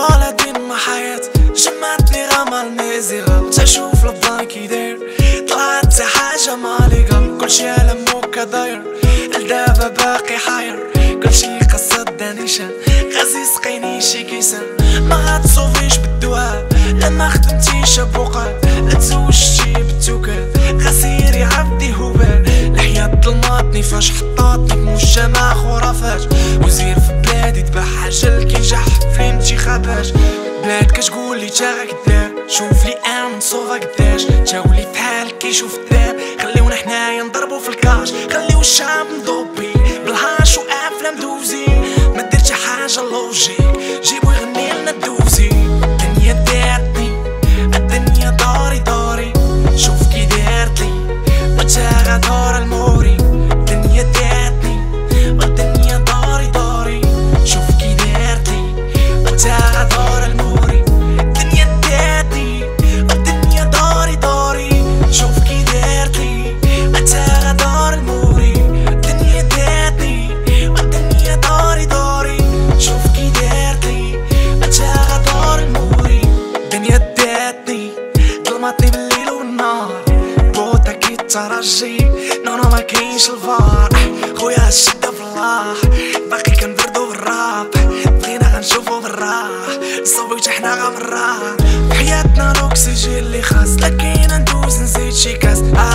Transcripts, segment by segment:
طالعين مع حياة جمعتني غمى المزيغة تشوف لبضان كي داير طلعت حاجة مالي قال كلشي على موكا داير الدابا باقي حاير كلشي قصد دانيشان غازي سقيني شي كيسان ما غاتصوفيش بالدواء لما خدمتيش بوقال لا تزوجتي بالتوكال غسيري عبدي هبال لحيا ظلماتني فاش حطاتني بمجتمع خرافات وزير في بلادي تباع حاجة الكينجح في انتخابات بلاد كتقولي تا غاكداب شوف لي انا منصوفة قداش جاولي بحال كيشوف الداب خليونا حنايا نضربو في الكاش خليو الشعب مضوبي بالهاش وافلام دوزي ما درتي حاجة لوجيك جيبو يغني لنا الدوزي الدنيا دارتني الدنيا داري داري شوف كي دارتلي وانتا غدار الموري الدنيا دارتني والدنيا داري داري شوف كي دارتلي وانتا غدار الموري الدنيا دارتني والدنيا داري داري شوف كي دارتلي وانتا غدار الموري الدنيا دارتني والدنيا داري داري شوف كي دارتلي وانتا غدار الموري الدنيا دارتني ظلمتني بالليل والنهار بوتا كي ترجي نونو ما كاينش الفار خويا الشدة في الله باقي كنبردو بالراب بغينا غنشوفو بالراح نصوبيو تا حنا غا بالراح بحياتنا الاكسجين اللي خاص لكن ندوز نزيد شي كاس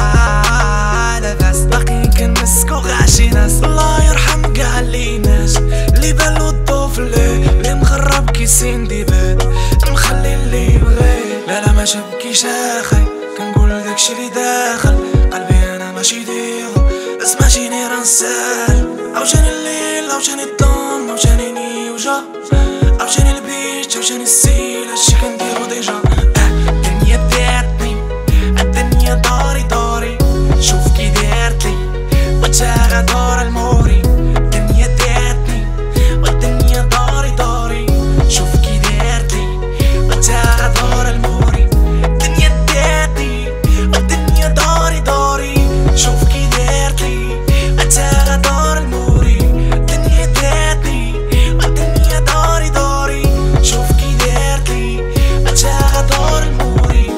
لاباس باقي كنمسكو غاشي ناس الله يرحم كاع اللي ناس اللي بالو الضو في الليل اللي مغرب كيسين ديبات مخلي اللي بغي لا ما شبكيش اخي كنقول داكشي اللي داخل قلبي انا ماشي ديغو اسمعتيني راه نسال عاوجاني الليل عاوجاني الظلام عاوجاني نيوجا عاوجاني البيت عاوجاني السيل هادشي كنديرو ديجا الدنيا دارتني الدنيا داري داري شوف كي دارتلي وانتا غدار الموري الدنيا دارتني والدنيا داري داري شوف كي دارتلي وانتا غدار الموري الدنيا دارتني والدنيا داري داري شوف كي دارتلي وانتا غدار الموري الدنيا دارتني والدنيا داري داري شوف كي دارتلي وانتا غدار الموري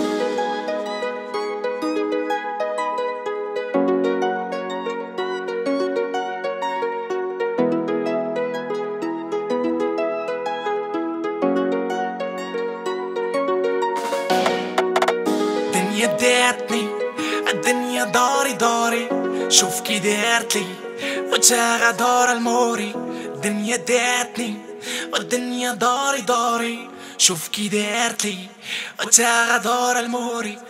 الدنيا دارتني الدنيا داري داري شوف كي دارتلي وانتا غدار الموري الدنيا دارتني والدنيا داري داري شوف كي دارتلي وانتا غدار الموري